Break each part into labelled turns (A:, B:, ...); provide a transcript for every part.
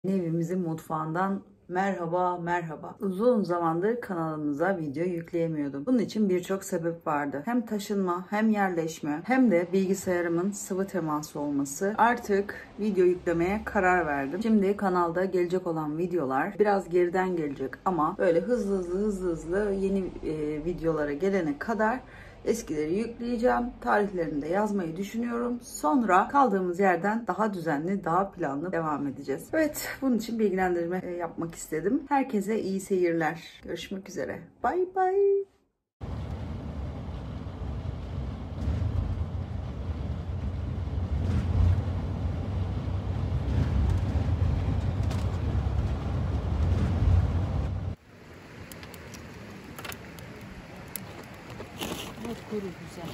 A: Evimizin mutfağından merhaba. Uzun zamandır kanalımıza video yükleyemiyordum. Bunun için birçok sebep vardı. Hem taşınma, hem yerleşme, hem de bilgisayarımın sıvı teması olması. Artık video yüklemeye karar verdim. Şimdi kanalda gelecek olan videolar biraz geriden gelecek ama böyle hızlı yeni videolara gelene kadar eskileri yükleyeceğim. Tarihlerini de yazmayı düşünüyorum. Sonra kaldığımız yerden daha düzenli, daha planlı devam edeceğiz. Evet, bunun için bilgilendirme yapmak istedim. Herkese iyi seyirler. Görüşmek üzere. Bay bay. Kuru güzel.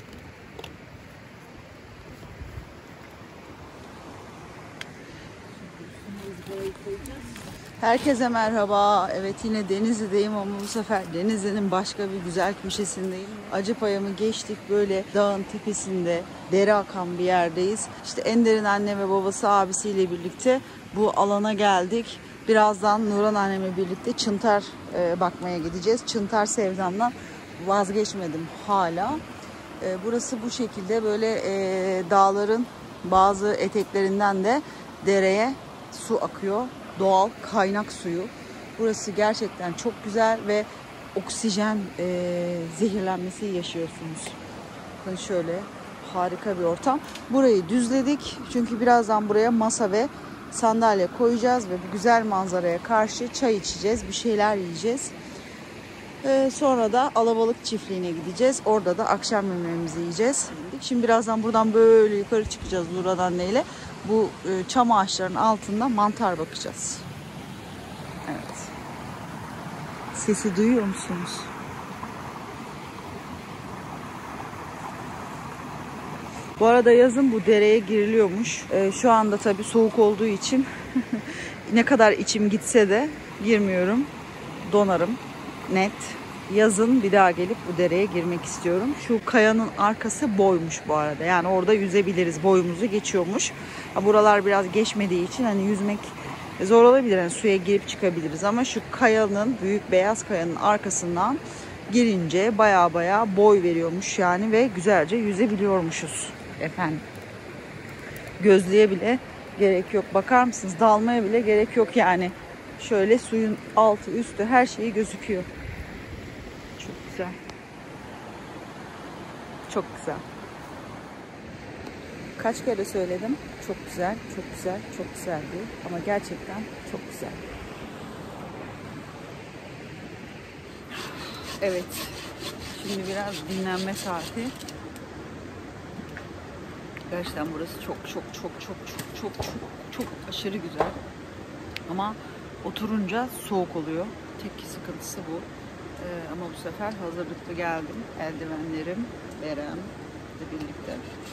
A: Herkese merhaba. Evet, yine Denizli'deyim ama bu sefer Denizli'nin başka bir güzel köşesindeyim. Acıpayam'ı geçtik, böyle dağın tepesinde dere akan bir yerdeyiz. İşte Ender'in anne ve babası abisiyle birlikte bu alana geldik. Birazdan Nurhan annemle birlikte çıntar bakmaya gideceğiz. Çıntar sevdamdan vazgeçmedim hala. Burası bu şekilde, böyle dağların bazı eteklerinden de dereye su akıyor. Doğal kaynak suyu. Burası gerçekten çok güzel ve oksijen zehirlenmesi yaşıyorsunuz. Bakın şöyle harika bir ortam. Burayı düzledik çünkü birazdan buraya masa ve sandalye koyacağız ve bu güzel manzaraya karşı çay içeceğiz, bir şeyler yiyeceğiz. Sonra da Alabalık çiftliğine gideceğiz. Orada da akşam yemeğimizi yiyeceğiz. Şimdi birazdan buradan böyle yukarı çıkacağız Nurhan anneyle. Bu çam ağaçlarının altında mantar bakacağız. Evet. Sesi duyuyor musunuz? Bu arada yazın bu dereye giriliyormuş. Şu anda tabii soğuk olduğu için ne kadar içim gitse de girmiyorum. Donarım. Net. Yazın bir daha gelip bu dereye girmek istiyorum. Şu kayanın arkası boymuş bu arada. Yani orada yüzebiliriz. Boyumuzu geçiyormuş. Buralar biraz geçmediği için hani yüzmek zor olabilir. Yani suya girip çıkabiliriz ama şu kayanın, büyük beyaz kayanın arkasından girince baya boy veriyormuş yani ve güzelce yüzebiliyormuşuz efendim. Gözlüğe bile gerek yok. Bakar mısınız? Dalmaya bile gerek yok yani. Şöyle suyun altı üstü her şeyi gözüküyor. Çok güzel. Çok güzel. Kaç kere söyledim. Çok güzel, çok güzel, çok güzel diye. Ama gerçekten çok güzel. Evet. Şimdi biraz dinlenme saati. Gerçekten burası çok aşırı güzel. Ama oturunca soğuk oluyor. Tek sıkıntısı bu. Ama bu sefer hazırlıklı geldim. Eldivenlerim, Beren'le birlikte.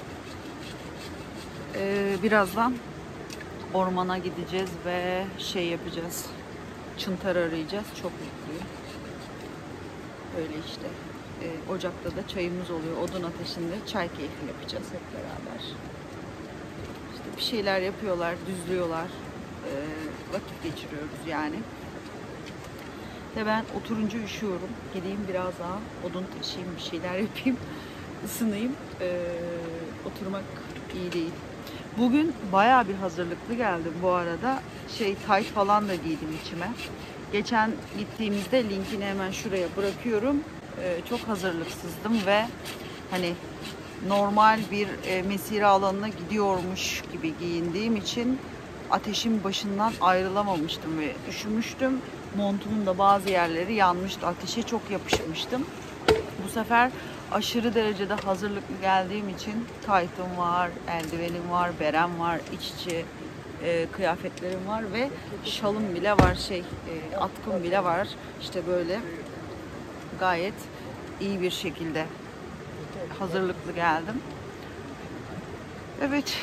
A: Birazdan ormana gideceğiz ve şey yapacağız. Çıntar arayacağız. Çok mutluyum. Öyle işte. Ocakta da çayımız oluyor. Odun ateşinde çay keyfi yapacağız hep beraber. İşte bir şeyler yapıyorlar, düzlüyorlar. Vakit geçiriyoruz yani. Ve ben oturunca üşüyorum. Gideyim biraz daha odun taşıyayım, bir şeyler yapayım, ısınayım. Oturmak iyi değil. Bugün bayağı bir hazırlıklı geldim bu arada. Tayt falan da giydim içime. Geçen gittiğimizde linkini hemen şuraya bırakıyorum. Çok hazırlıksızdım ve hani normal bir mesire alanına gidiyormuş gibi giyindiğim için ateşin başından ayrılamamıştım ve üşümüştüm. Montumun da bazı yerleri yanmıştı. Ateşe çok yapışmıştım. Bu sefer aşırı derecede hazırlıklı geldiğim için taytım var, eldivenim var, berem var, iç içe kıyafetlerim var ve şalım bile var, atkım bile var. İşte böyle gayet iyi bir şekilde hazırlıklı geldim. Evet.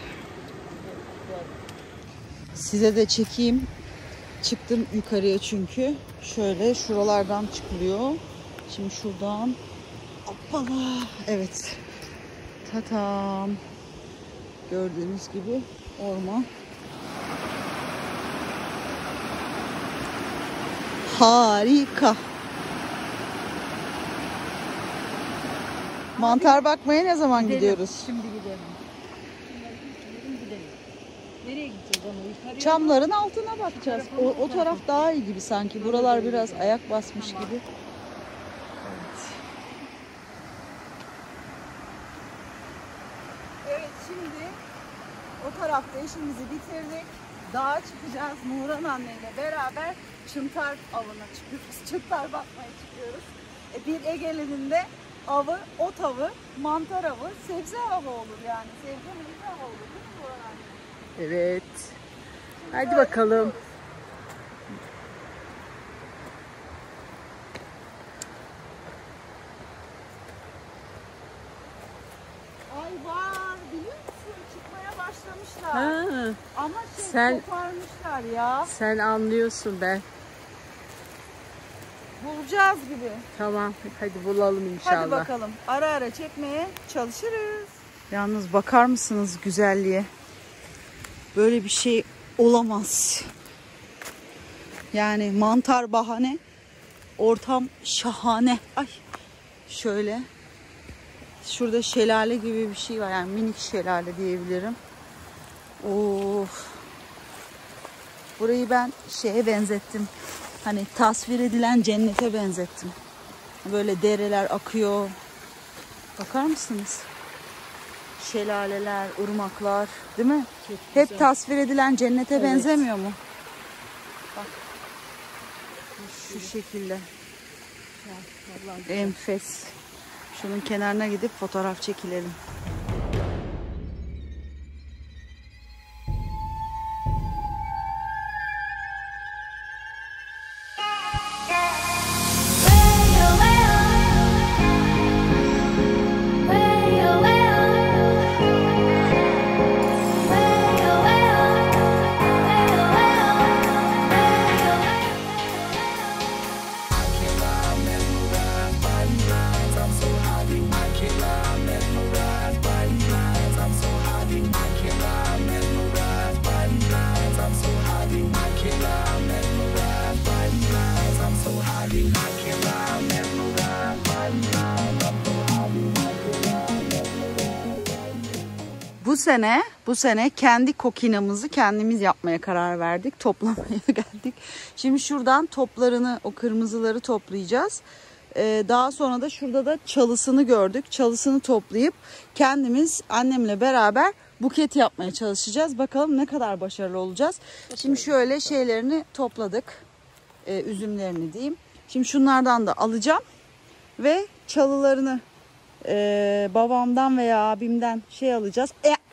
A: Size de çekeyim. Çıktım yukarıya çünkü. Şöyle şuralardan çıkılıyor. Şimdi şuradan. Hoppala. Evet. Tatam. Gördüğünüz gibi orman. Harika. Mantar bakmaya ne zaman
B: Gidelim.
A: gidiyoruz?
B: Şimdi gidelim. Gidelim. Nereye gideceğiz ama? Yukarıya
A: Çamların altına bakacağız. O taraf daha iyi gibi sanki. Buralar biraz ayak basmış gibi. Evet, şimdi o tarafta işimizi bitirdik. Dağa çıkacağız. Nuran anneyle beraber çıntar avına çıkıyoruz. Çıntar bakmaya çıkıyoruz. Bir Ege'linin de avı, ot avı, mantar avı, sebze avı olur yani. Sebze meyve avı olur değil mi Nuran anne?
B: Evet. Hadi bakalım.
A: Ay var, biliyor musun? Çıkmaya başlamışlar.
B: Ha,
A: Ama
B: sen-
A: koparmışlar ya.
B: sen anlıyorsun ben.
A: Bulacağız gibi.
B: Tamam, hadi bulalım inşallah.
A: Hadi bakalım. Ara ara çekmeye çalışırız. Yalnız bakar mısınız güzelliğe? Böyle bir şey olamaz. Yani mantar bahane. Ortam şahane. Ay şöyle. Şurada şelale gibi bir şey var. Yani minik şelale diyebilirim. Of. Burayı ben şeye benzettim. Hani tasvir edilen cennete benzettim. Böyle dereler akıyor. Bakar mısınız? Şelaleler, ırmaklar, değil mi? Hep tasvir edilen cennete
B: Evet.
A: benzemiyor mu? Bak. Şu şekilde. Enfes. Şunun kenarına gidip fotoğraf çekilelim. Bu sene kendi kokinamızı kendimiz yapmaya karar verdik. Toplamaya geldik. Şimdi şuradan toplarını, o kırmızıları toplayacağız. Daha sonra da şurada da çalısını gördük. Çalısını toplayıp kendimiz annemle beraber buket yapmaya çalışacağız. Bakalım ne kadar başarılı olacağız. Şimdi şöyle şeylerini topladık. Üzümlerini diyeyim. Şimdi şunlardan da alacağım. Ve çalılarını babamdan veya abimden şey alacağız.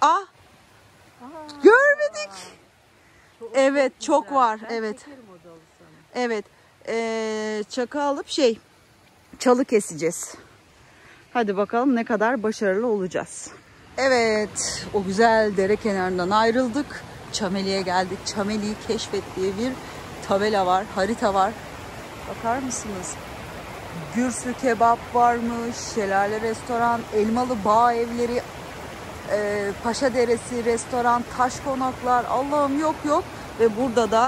A: Görmedik. Evet, çok var. Evet. Evet. Çakı alıp çalı keseceğiz. Hadi bakalım ne kadar başarılı olacağız. Evet, o güzel dere kenarından ayrıldık. Çameli'ye geldik. Çameli'yi keşfet diye bir tabela var, harita var. Bakar mısınız? Gürsü kebap varmış, şelale restoran, elmalı bağ evleri, Paşa Deresi restoran, taş konaklar, Allah'ım yok. Ve burada da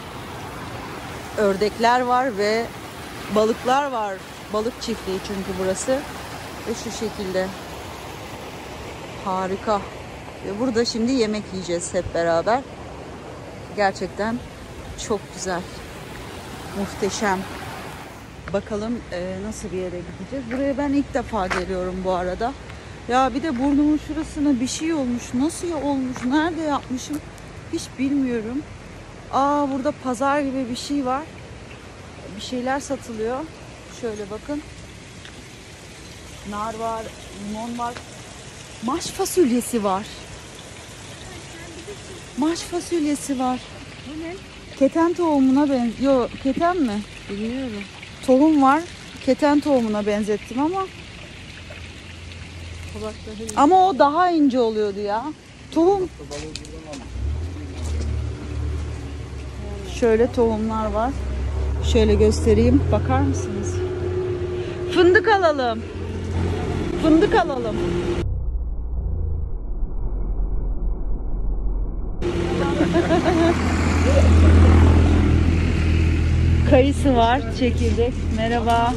A: ördekler var ve balıklar var. Balık çiftliği çünkü burası. Ve şu şekilde. Harika. Ve burada şimdi yemek yiyeceğiz hep beraber. Gerçekten çok güzel. Muhteşem. Bakalım nasıl bir yere gideceğiz. Buraya ben ilk defa geliyorum bu arada. Ya bir de burnumun şurasına bir şey olmuş. Nasıl olmuş? Nerede yapmışım? Hiç bilmiyorum. Burada pazar gibi bir şey var. Bir şeyler satılıyor. Şöyle bakın. Nar var, limon var. Maş fasulyesi var. Maş fasulyesi var.
B: Bu ne?
A: Keten tohumuna benziyor. Keten mi?
B: Bilmiyorum.
A: Tohum var. Keten tohumuna benzettim ama o daha ince oluyordu ya. Tohum. Şöyle tohumlar var. Şöyle göstereyim. Bakar mısınız? Fındık alalım. Fındık alalım. Kayısı var, çekirdek. Merhaba.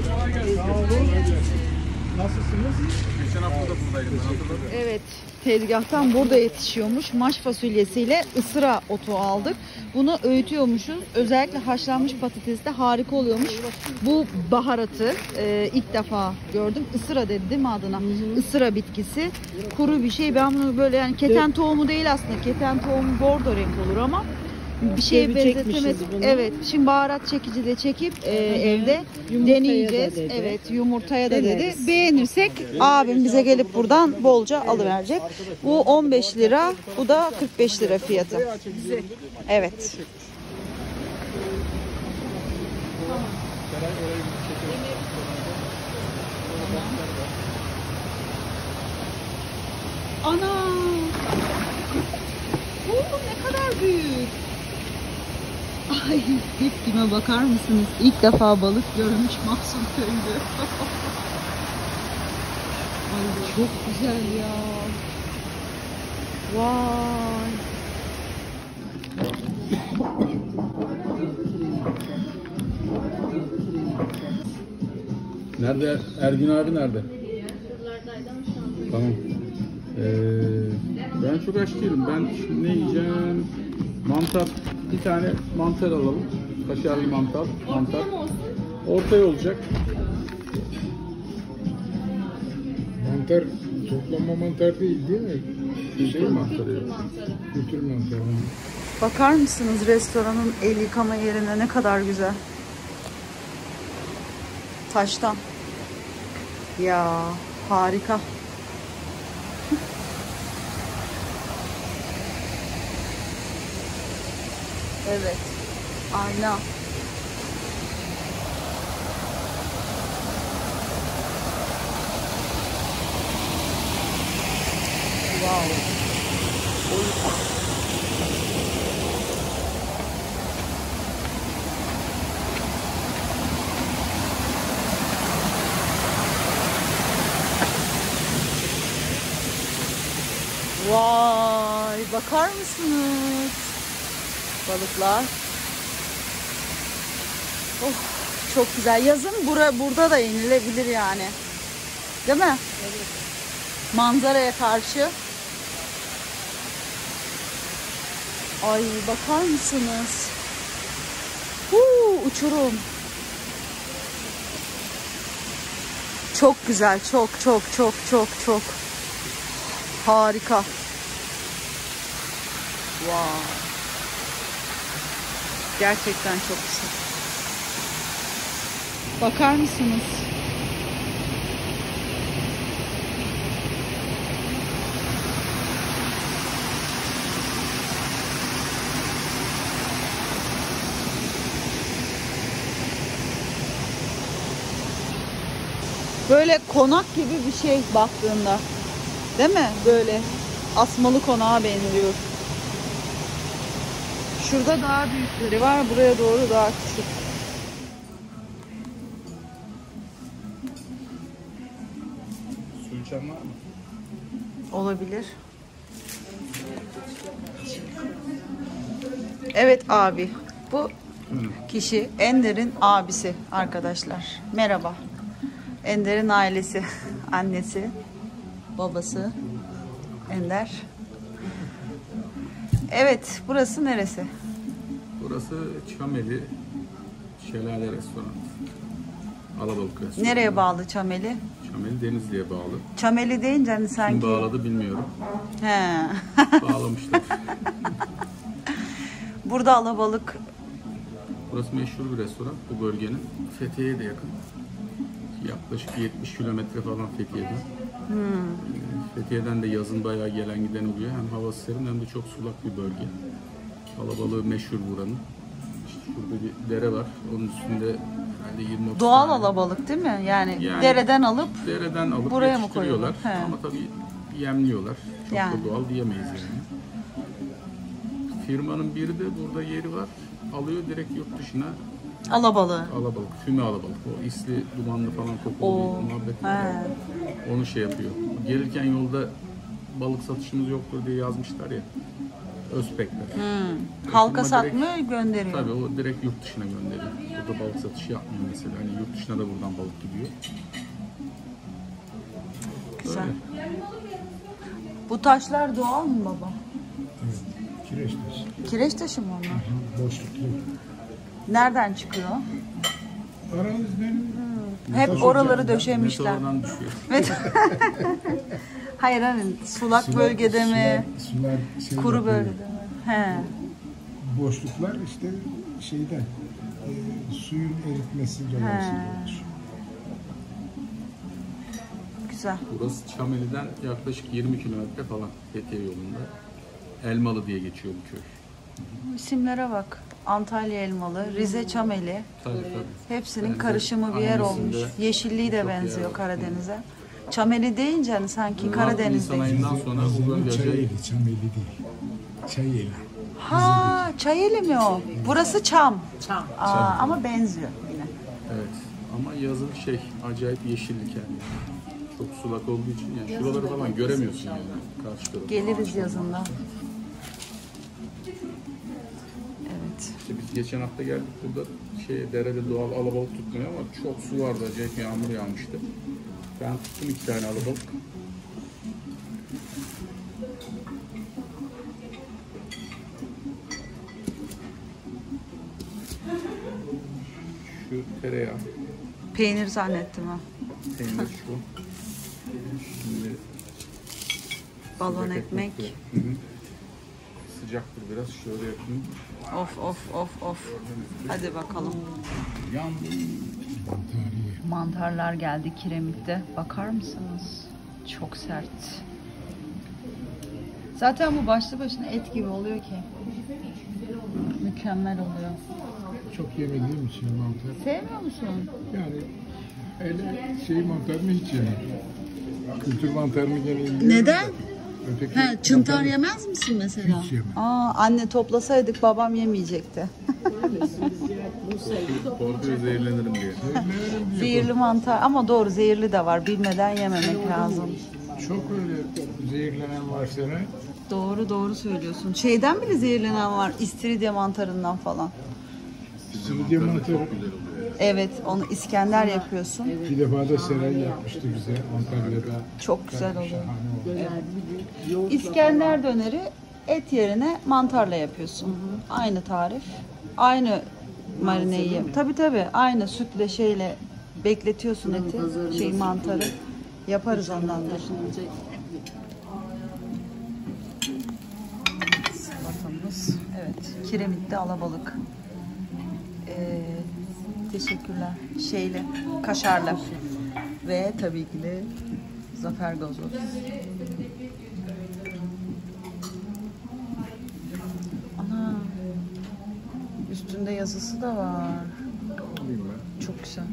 C: Nasılsınız? Geçen hafta da buradaydım ben, hatırladım.
A: Evet, tezgahtan burada yetişiyormuş. Maş fasulyesiyle ısıra otu aldık. Bunu öğütüyormuşuz. Özellikle haşlanmış patatesde harika oluyormuş. Bu baharatı ilk defa gördüm. Isıra dedi değil mi adına? Isıra bitkisi. Kuru bir şey. Ben bunu böyle yani keten tohumu değil aslında. Keten tohumu bordo renk olur ama bir şeye
B: Sevecekmişiz
A: benzetemez.
B: bunu.
A: Evet. Şimdi baharat çekici de çekip evde
B: Yumurtaya
A: deneyeceğiz.
B: da dedi.
A: Evet, yumurtaya da dedi.
B: Deneriz.
A: Beğenirsek abim bize gelip buradan bolca alıverecek. Bu 15 lira, bu da 45 lira fiyatı. Evet. Ana! Bu ne kadar büyük. Ay, tepkime bakar mısınız? İlk defa balık görmüş Mahsun Köylü. Ay çok güzel ya. Vay.
C: Nerede? Ergün abi nerede? Tamam. Ben çok aç değilim. Ben şimdi ne yiyeceğim? Mantar. Bir tane mantar alalım. Kaşarlı mantar. Ortaya olacak.
D: Mantar toplama mantar değil mi?
C: Şey mantarı.
D: Kültür mantarı.
A: Bakar mısınız restoranın el yıkama yerine ne kadar güzel. Taştan. Ya harika. Evet. Ayna. Wow. Vay, bakar mısınız? Balıklar. Oh, çok güzel. Yazın burada da inilebilir yani. Değil mi? Evet. Manzaraya karşı. Ay, bakar mısınız? Uçurum. Çok güzel. Çok. Harika. Wow. Gerçekten çok güzel. Bakar mısınız? Böyle konak gibi bir şey baktığında. Değil mi? Böyle asmalı konağa benziyor. Şurada daha büyükleri var. Buraya doğru daha küçük.
C: Su içen var mı?
A: Olabilir. Evet abi. Bu kişi Ender'in abisi arkadaşlar. Merhaba. Ender'in ailesi. Annesi. Babası. Ender. Evet. Burası neresi?
C: Burası Çameli Şelale Restoran. Alabalık restoranı.
A: Nereye bağlı Çameli?
C: Çameli Denizli'ye bağlı.
A: Çameli deyince hani sanki...
C: Kim bağladı bilmiyorum.
A: He.
C: Bağlamışlar.
A: Burada alabalık.
C: Burası meşhur bir restoran bu bölgenin. Fethiye'ye de yakın. Yaklaşık 70 kilometre falan Fethiye'den. Fethiye'den de yazın bayağı gelen giden oluyor. Hem havası serin hem de çok sulak bir bölge. Alabalığı meşhur buranın. İşte şurada bir dere var. Onun üstünde herhalde 20-30
A: Doğal
C: tane.
A: alabalık değil mi? Yani
C: Dereden
A: alıp buraya mı
C: yetiştiriyorlar.
A: koyuyorlar? He.
C: Ama tabii yemliyorlar. Çok
A: Yani.
C: da doğal diyemeyiz yani. Firmanın biri de burada yeri var. Alıyor direkt yurt dışına
A: alabalığı.
C: alabalık, füme alabalık. O isli, dumanlı falan kokulu
A: Oo.
C: bir muhabbet
A: He.
C: var. Onu şey yapıyor. Gelirken yolda balık satışımız yoktur diye yazmışlar ya. Özpek'te.
A: Halka
C: Ama
A: satmıyor, gönderiyor.
C: Tabii o direkt yurt dışına gönderiyor. Burada balık satışı yapmıyor mesela. Hani yurt dışına da buradan balık gidiyor.
A: Güzel.
C: Öyle.
A: Bu taşlar doğal mı baba?
D: Evet. Kireç taşı.
A: Kireç taşı mı onlar?
D: Boşluklu.
A: Nereden çıkıyor?
D: Aramızdan
A: Hep oraları döşemişler.
C: Meteordan düşüyor.
A: Hayır hani sulak bölgede mi?
D: Sular şey
A: Kuru
D: yapıyor.
A: bölgede mi? He.
D: Boşluklar işte şeyden suyun eritmesi dolayısıyla oluşuyor.
A: Güzel.
C: Burası Çameli'den yaklaşık 20 kilometre falan Fethiye yolunda. Elmalı diye geçiyor bu köy.
A: İsimlere bak. Antalya elmalı, Rize çameli.
C: Tabii tabii.
A: Hepsinin
C: Benzer,
A: karışımı bir yer
C: annesinde
A: olmuş. Yeşilliği de
C: çok yer
A: benziyor
C: var.
A: Karadeniz'e. Çameli deyince hani sanki
C: Nisan
A: Karadeniz'de.
C: ayından sonra bu bölge acayip.
D: Çayeli, Çameli değil. Çayeli.
A: Ha, Çayeli mi o? Burası Çam.
B: Çam.
A: Ama benziyor yine.
C: Evet. Ama yazın acayip yeşillik yani. Çok sulak olduğu için yani şuraları falan göremiyorsun yani. Karşı tarafı.
A: Geliriz yazında. Evet.
C: İşte biz geçen hafta geldik burada derede doğal alabalık tutmuyor ama çok su vardı, acayip yağmur yağmıştı. Ben tuttum 2 tane alabalık. Şu tereyağı,
A: Peynir zannettim ha.
C: peynir şu. Şimdi
A: Balon
C: sıcak
A: ekmek.
C: de. Hı hı. Sıcaktır biraz, şöyle yapayım.
A: Of. Hadi bakalım.
C: Yandım.
A: Mantarlar geldi kiremitte. Bakar mısınız? Çok sert. Zaten bu başlı başına et gibi oluyor ki. Mükemmel oluyor.
D: Çok yemediğim için mantar.
A: Sevmiyor musun?
D: Yani öyle mantarını hiç yemem. Kültür mantarını gene yiyorum.
A: Neden?
D: da. Öteki
A: Çıntar
D: mantarı
A: yemez misin mesela?
D: hiç yemem.
A: Anne toplasaydık babam yemeyecekti.
C: Korkuyor zehirlenirim diye.
D: Sevmiyorum diye
A: Zehirli mantar ama doğru zehirli de var. Bilmeden yememek lazım.
D: çok öyle zehirlenen var sana.
A: Doğru söylüyorsun. Şeyden bile zehirlenen var. İstiridye mantarından falan.
D: Simidye mantarı.
C: Çok güzel oluyor.
A: Evet, onu İskender yapıyorsun.
D: Bir defa da Seray yapmıştı bize Antalya'da.
A: Çok güzel oluyor.
D: Şahane oldu.
A: İskender döneri et yerine mantarla yapıyorsun. Aynı tarif. Aynı marineyi. Tabii aynı sütle şeyle bekletiyorsun eti. Mantarı. Yaparız ondan da. Salatamız. Evet. Kiremitte alabalık. Teşekkürler. Kaşarlı. Ve tabii ki de Zafer gazoz. Ana. Üstünde yazısı da var. Çok güzel.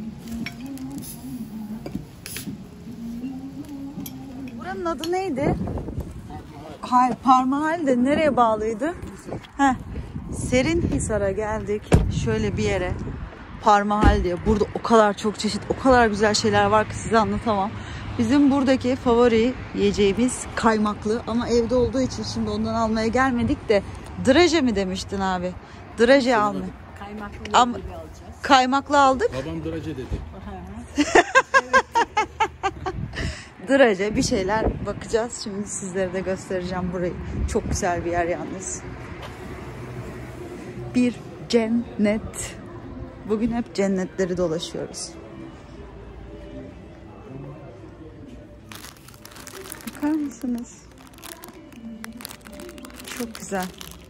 A: Buranın adı neydi? Hayır, Parmahal de nereye bağlıydı? Serinhisar'a geldik. Şöyle bir yere. Parmahal diye. Burada o kadar çok çeşit, o kadar güzel şeyler var ki size anlatamam. Bizim buradaki favori yiyeceğimiz kaymaklı ama evde olduğu için şimdi ondan almaya gelmedik de draje mi demiştin abi? Draje alma.
B: Kaymaklı gibi alacağız.
A: Kaymaklı aldık.
C: Babam draje dedi.
A: Draje bir şeyler bakacağız. Şimdi sizlere de göstereceğim burayı. Çok güzel bir yer yalnız. Bir cennet. Bugün hep cennetleri dolaşıyoruz. Bakar mısınız? Çok güzel.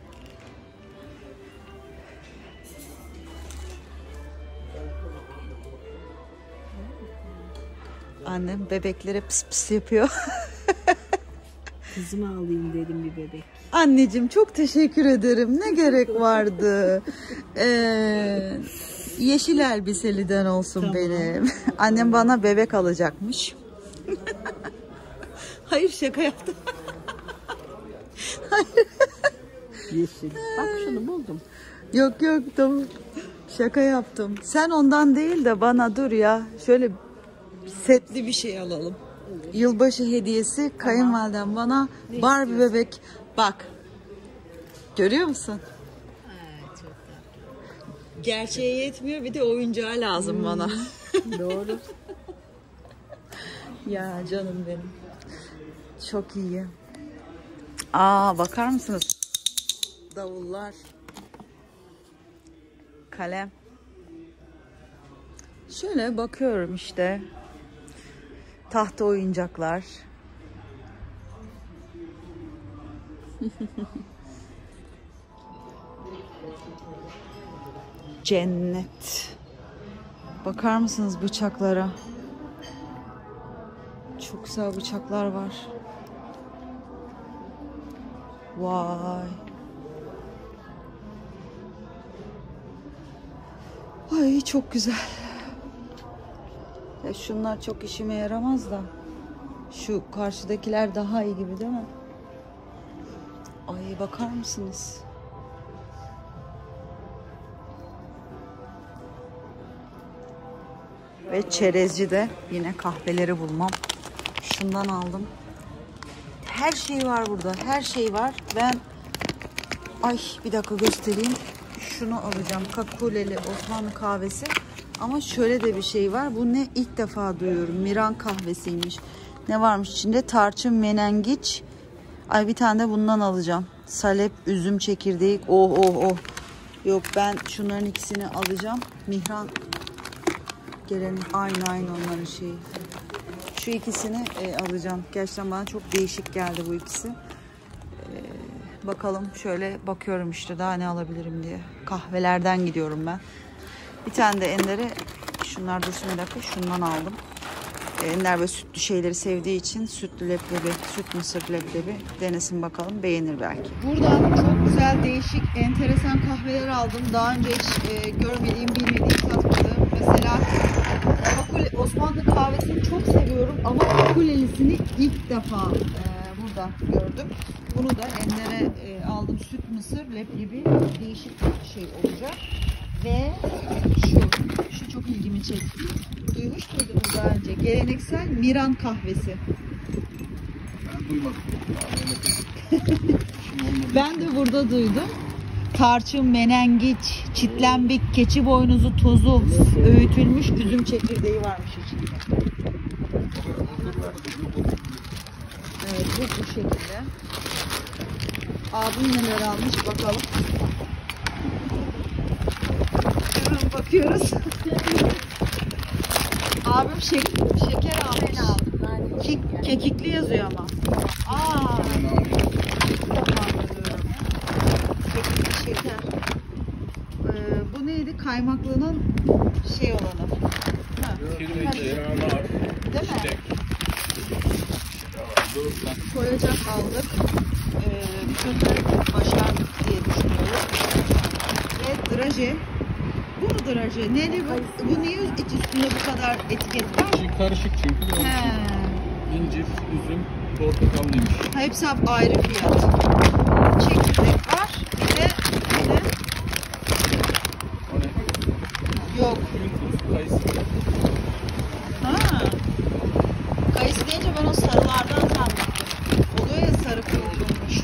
A: Annem bebeklere pıs pıs yapıyor.
B: Kızıma alayım dedim bir bebek.
A: Anneciğim çok teşekkür ederim. Ne gerek vardı? Yeşil elbiseliden olsun
B: Tamam.
A: benim. Annem bana bebek alacakmış. Hayır şaka yaptım.
B: Yeşil. Bak şunu buldum.
A: Yok tamam. Şaka yaptım. Sen ondan değil de bana dur ya. Şöyle setli bir şey alalım. Yılbaşı hediyesi kayınvalidem bana Barbie bebek. Bak. Görüyor musun?
B: Çok tatlı.
A: Gerçeğe yetmiyor, bir de oyuncağı lazım bana.
B: Doğru.
A: Ya canım benim. Çok iyi. Aa, bakar mısınız? Davullar. Kalem. Şöyle bakıyorum işte. Tahta oyuncaklar. Cennet. Bakar mısınız bıçaklara? Çok güzel bıçaklar var. Vay. Ay çok güzel. Ya şunlar çok işime yaramaz da. Şu karşıdakiler daha iyi gibi değil mi? Ay bakar mısınız? Ve çerezcide yine kahveleri bulmam. Şundan aldım. Her şey var burada. Her şey var. Ben bir dakika göstereyim. Şunu alacağım. Kakuleli Osmanlı kahvesi. Ama şöyle de bir şey var. Bu ne? İlk defa duyuyorum. Miran kahvesiymiş. Ne varmış içinde? Tarçın, menengiç. Bir tane de bundan alacağım. Salep, üzüm çekirdeği. Oh. Yok, ben şunların ikisini alacağım. Mihran gelenin aynı onların şeyi. Şu ikisini alacağım. Gerçekten bana çok değişik geldi bu ikisi. Bakalım, şöyle bakıyorum işte daha ne alabilirim diye. Kahvelerden gidiyorum ben. Bir tane de Ender'e şunlar dursun bir dakika. Şundan aldım. Ender böyle sütlü şeyleri sevdiği için sütlü leblebi, süt mısır leblebi denesin bakalım, beğenir belki. Buradan çok güzel, değişik, enteresan kahveler aldım. Daha önce hiç görmediğim, bilmediğim, tatmadığım. Mesela Osmanlı kahvesini çok seviyorum ama Kakulelisini ilk defa burada gördüm. Bunu da Ender'e aldım. Süt mısır leblebi, değişik bir şey olacak. Ve şu çok ilgimi çekti. Duymuş muydunuz daha önce? Geleneksel Miran kahvesi.
C: Ben duymadım.
A: Ben de burada duydum. Tarçın, menengiç, çitlenbik, keçi boynuzu tozu, öğütülmüş üzüm çekirdeği varmış içinde. Evet, bu şekilde. Abim neler almış bakalım. Hemen bakıyoruz. Abim şeker almış. Kekikli yazıyor ama. Kekikli şeker. Bu neydi? Kaymaklının şey olanı. Değil mi? Koyacak aldık. Bu sefer başardık diye düşünüyorum. Ve draje. Bu mu draje? Neydi bu? Bu niye üstünde bu kadar etiket var?
C: Karışık çünkü. İncir, üzüm, portakallıymış.
A: Hepsi ayrı fiyat. Çekirdek var. Bir de
C: O ne?
A: yok.
C: Kayısı.
A: Kayısı deyince ben o sarılardan zannettim. Oluyor ya, sarı kıvrılmış.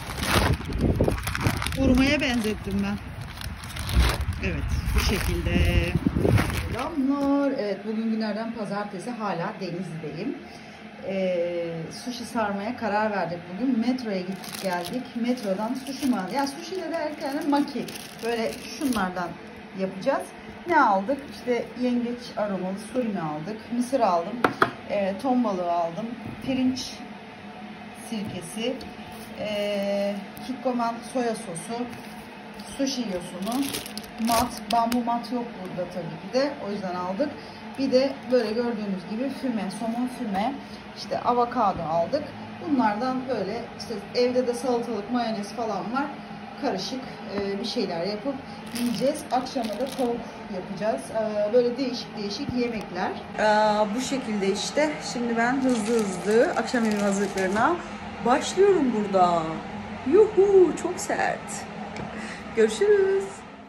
A: Hurmaya benzettim ben. Evet, bu şekilde. Selamlar. Evet, bugün günlerden pazartesi, hala Denizli'deyim. Sushi sarmaya karar verdik bugün. Metroya gittik geldik. Metrodan sushi mi aldık? Ya sushi de derken maki. Böyle şunlardan yapacağız. Ne aldık? İşte yengeç aromalı surimi aldık. Mısır aldım. Ton balığı aldım. Pirinç sirkesi. Kikkoman soya sosu. Sushi yosunu. Bambu mat yok burada tabii ki de. O yüzden aldık. Bir de böyle gördüğünüz gibi füme, somon füme. İşte avokado aldık. Bunlardan böyle işte evde de salatalık, mayonez falan var. Karışık bir şeyler yapıp yiyeceğiz. Akşama da tavuk yapacağız. Böyle değişik yemekler. Bu şekilde işte. Şimdi ben hızlı akşam yemeği hazırlıklarına başlıyorum burada. Yuhu, çok sert. Görüşürüz.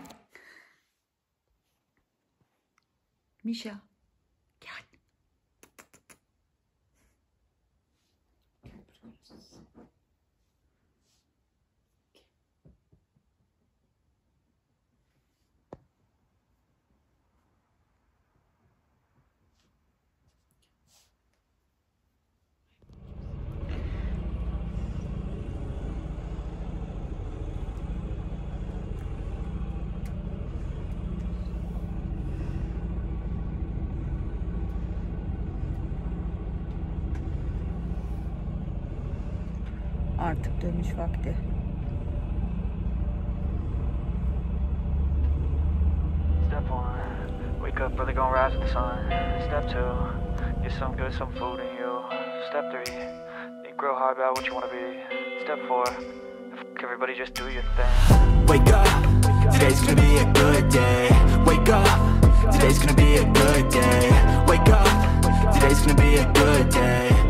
A: Mişa. Gel. Artık dönüş vakti.
E: Step 1, wake up early, gonna rise with the sun. Step 2, get some good, some food in you. Step 3, think real hard about what you wanna be. Step 4, fuck everybody, just do your thing.
F: Wake up, today's gonna be a good day. Wake up, today's gonna be a good day. Wake up, today's gonna be a good day.